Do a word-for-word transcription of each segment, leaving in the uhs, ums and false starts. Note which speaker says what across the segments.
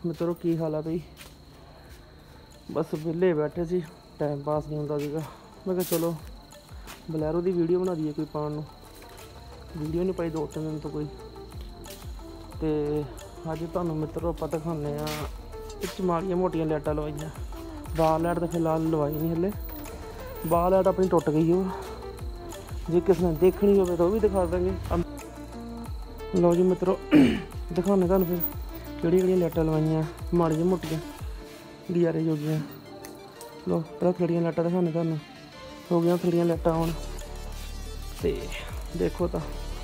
Speaker 1: मित्रों की हाल है बई। बस विले बैठे सी, टाइम पास नहीं होंदा सीगा। मैं कहा चलो बलैरो की वीडियो बना दी कोई पाने नूं, वीडियो नहीं पाई दो तीन दिन तो कोई। तो अज तुहानूं मित्रों आपां दिखाने आ माड़ियां मोटियां लाइटां लवाइयां। बार लाइट तो फिलहाल लवाई नहीं हले, बार लाइट अपनी टुट गई हो। जे किसी ने देखनी हो तो भी दिखा देंगे। लो जी मित्रों दिखाने तुहानूं फिर केड़ी केड़ियां लाइटां लवाइयां माड़ियां मोटियां गुजारे जोगियां। लो पहले थोड़ियां लाइटां दिखाने तुहानूं, हो गई थोड़ियां लाइटां ऑन। तो देखो तो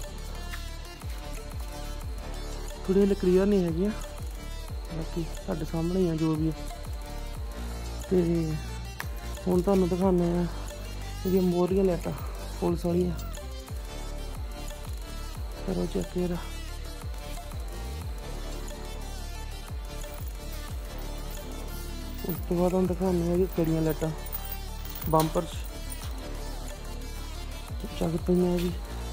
Speaker 1: थोड़ी हले क्लीयर नहीं है, बाकी साढ़े सामने ही है जो भी है। तो हुण तुहानूं दिखाने ये मोहरियां लाइटां पुलिस वालियां, करो चेक यार। उस तो बाद हम दिखाने हैं केड़ियां लाइटां बंपर चक पई जी।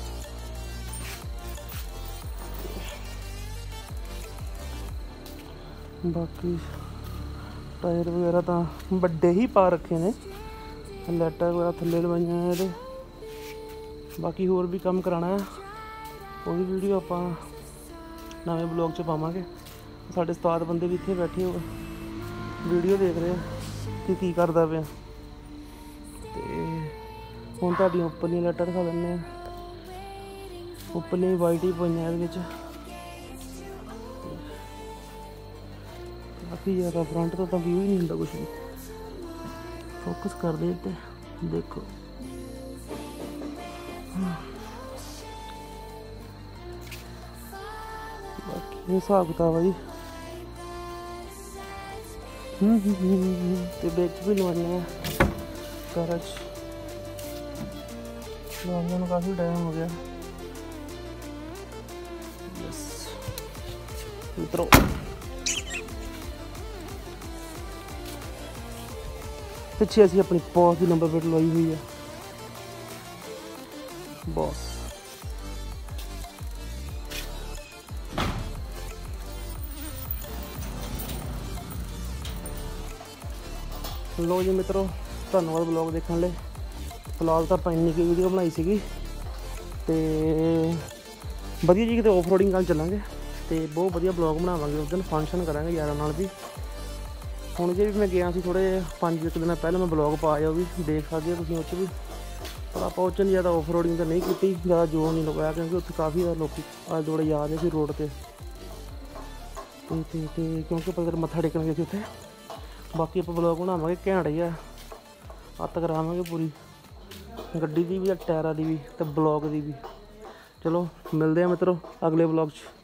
Speaker 1: बाकी टायर वगैरह तो बड़े ही पा रखे ने, लाइटां वगैरह थल्ले लवाइयां ये। बाकी होर भी काम कराना है, वो भी वीडियो आप नवे ब्लॉग च पावांगे। साढ़े उस्ताद बंदे भी इत्थे बैठे हो वीडियो देख रहे कि की करदा पिया। ते हुण तुहाडियां उपरलियां लाइटां दिखा दिन्ने आं। उपरलियां वाइट ही पईयां इहदे विच, काफ़ी ज़्यादा फ्रंट तो व्यू ही नहीं होंदा कुछ भी। फोकस कर दे ते देखो, बाकी हिसाब किताब है जी। तो बिच भी लवाने कारज लवाइया में काफ़ी टाइम हो गया। यस मित्रों पिछे असी अपनी बॉस की नंबर प्लेट लवाई हुई है, बॉस। लो जी मित्रों धन्यवाद ब्लॉग देखने लिए। फिलहाल तो आप इन्नी की वीडियो बनाई सी, तो वधिया जी कितने ऑफ रोडिंग कल चलेंगे, तो बहुत वधिया ब्लॉग बनावांगे। उस दिन फंक्शन करांगे यारां नाल भी। हुण जे भी मैं गया थोड़े पाँच एक दिन पहले मैं ब्लॉग पाया, वो भी देख सकते हो तुसीं। उस भी पर आप उस ज़्यादा ऑफ रोडिंग तो नहीं की, ज़्यादा जोर नहीं लगाया, क्योंकि उत्थे काफ़ी ज़्यादा लोग आले दुआले जा रहे थे रोड पर, क्योंकि पर मत्था टेकन गए थे उत्थे। बाकी आप ब्लॉग बनावांगे घैंट जिहा, अत करावांगे पूरी गड्डी की भी, टायरां की भी, तो ब्लॉग की भी। चलो मिलते हैं मित्रों अगले ब्लॉग च।